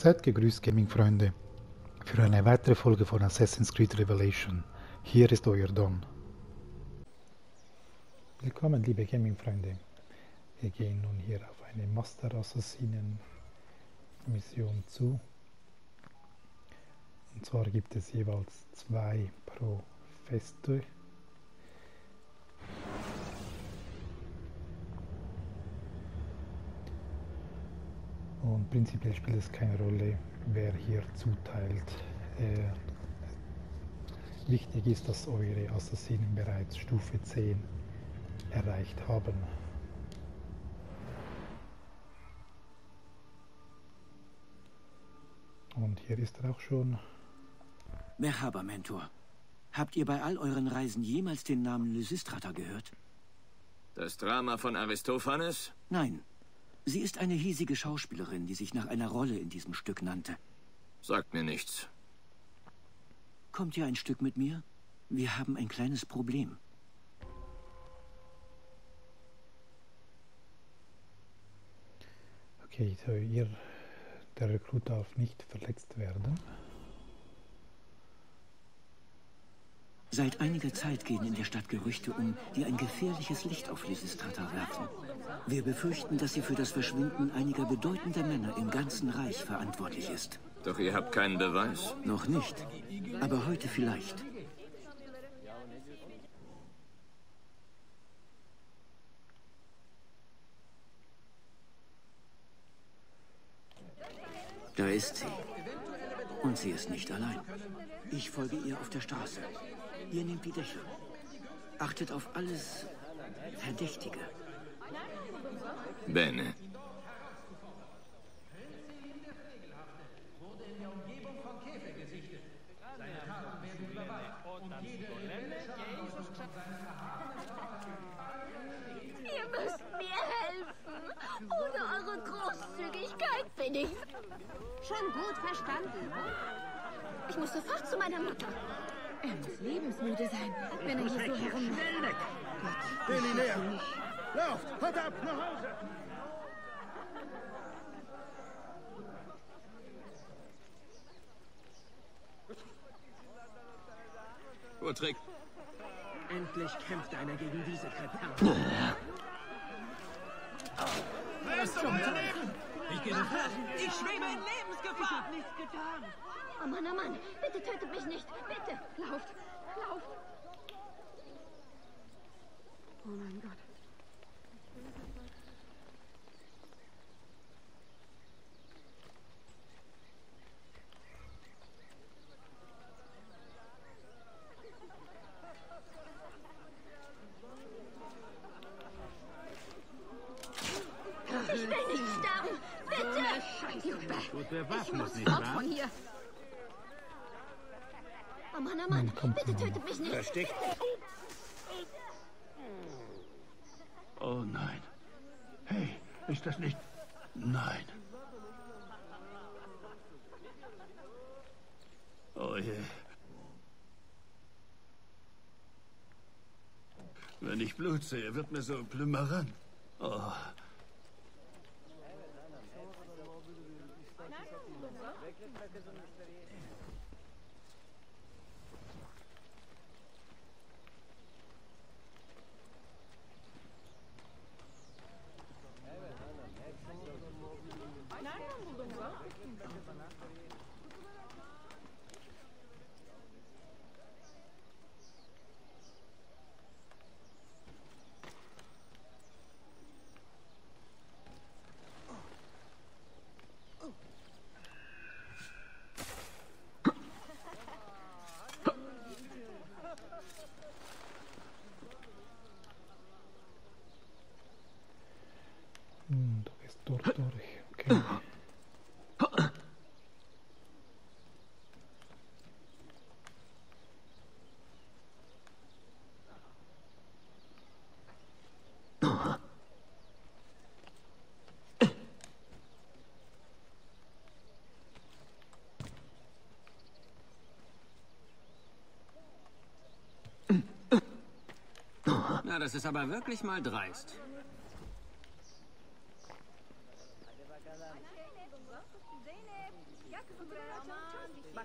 Seid gegrüßt, Gaming-Freunde, für eine weitere Folge von Assassin's Creed Revelation. Hier ist euer Don. Willkommen, liebe Gaming-Freunde. Wir gehen nun hier auf eine Master-Assassinen-Mission zu. Und zwar gibt es jeweils 2 pro Feste. Und prinzipiell spielt es keine Rolle, wer hier zuteilt. Wichtig ist, dass eure Assassinen bereits Stufe 10 erreicht haben. Und hier ist er auch schon. Merhaba, Mentor. Habt ihr bei all euren Reisen jemals den Namen Lysistrata gehört? Das Drama von Aristophanes? Nein. Sie ist eine hiesige Schauspielerin, die sich nach einer Rolle in diesem Stück nannte. Sagt mir nichts. Kommt ihr ein Stück mit mir? Wir haben ein kleines Problem. Okay, so der Rekrut darf nicht verletzt werden. Seit einiger Zeit gehen in der Stadt Gerüchte um, die ein gefährliches Licht auf Lysistrata werfen. Wir befürchten, dass sie für das Verschwinden einiger bedeutender Männer im ganzen Reich verantwortlich ist. Doch ihr habt keinen Beweis? Noch nicht. Aber heute vielleicht. Da ist sie. Und sie ist nicht allein. Ich folge ihr auf der Straße. Ihr nehmt die Dächer. Achtet auf alles Verdächtige. Bene. Ihr müsst mir helfen. Ohne eure Großzügigkeit bin ich... Schon gut verstanden. Ich muss sofort zu meiner Mutter. Er muss lebensmüde sein, wenn er hier so herummacht. Schnell weg! Gott, Billy näher! Lauft! Haut ab! Nach Hause! Urtrick. Endlich kämpft einer gegen diese Kretin. Was zum Leben? Ich gehe davon. Ich schwebe in Lebensgefahr! Ich hab nichts getan! Oh Mann, bitte tötet mich nicht. Bitte. Lauft. Oh mein Gott. Ich will nicht sterben. Bitte. Gut bewaffnet, nicht Fort wahr? von hier. Oh Mann, bitte tötet mich nicht. Versteckt. Oh nein. Hey, ist das nicht... Nein. Oh je. Wenn ich Blut sehe, wird mir so plümmern. Oh. Du bist durch. Okay. Na, das ist aber wirklich mal dreist.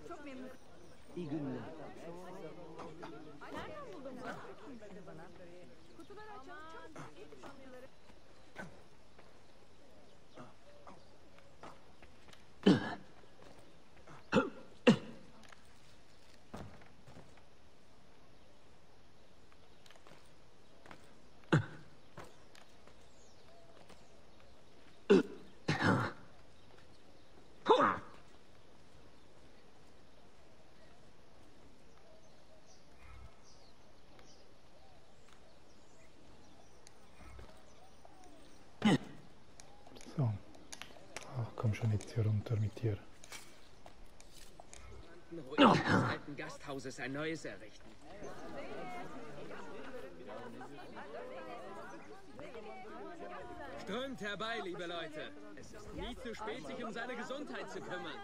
So. Ach, komm schon jetzt hier runter mit dir. Ruinen des alten Gasthauses ein neues errichten. Strömt herbei, liebe Leute. Es ist nie zu spät, sich um seine Gesundheit zu kümmern.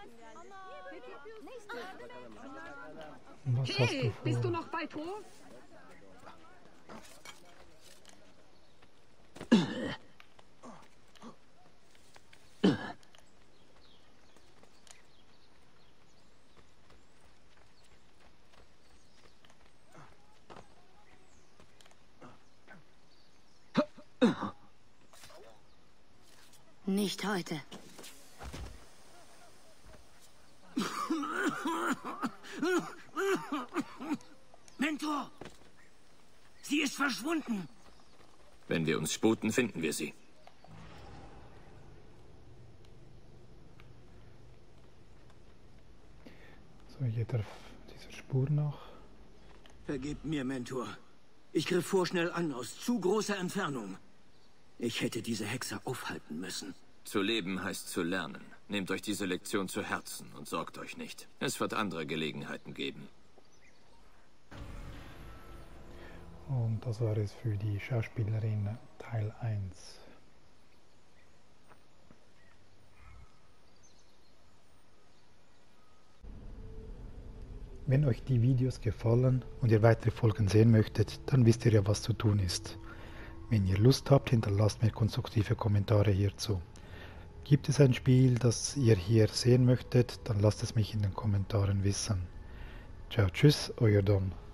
Was hast du vor? Bist du noch bei Tor? Nicht heute. Mentor! Sie ist verschwunden! Wenn wir uns sputen, finden wir sie. So, jeder dieser Spur nach. Vergebt mir, Mentor. Ich griff vorschnell an, aus zu großer Entfernung. Ich hätte diese Hexe aufhalten müssen. Zu leben heißt zu lernen. Nehmt euch diese Lektion zu Herzen und sorgt euch nicht. Es wird andere Gelegenheiten geben. Und das war es für die Schauspielerin Teil 1. Wenn euch die Videos gefallen und ihr weitere Folgen sehen möchtet, dann wisst ihr ja, was zu tun ist. Wenn ihr Lust habt, hinterlasst mir konstruktive Kommentare hierzu. Gibt es ein Spiel, das ihr hier sehen möchtet, dann lasst es mich in den Kommentaren wissen. Ciao, tschüss, euer Don.